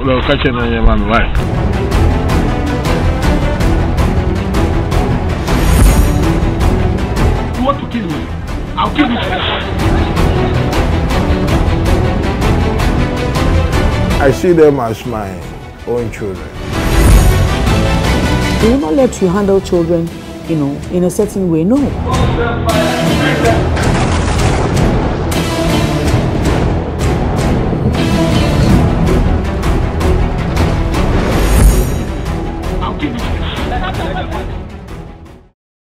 will catch an man. Why? You want to kill me? I'll kill you. I see them as my own children. We will not let you handle children, in a certain way. No.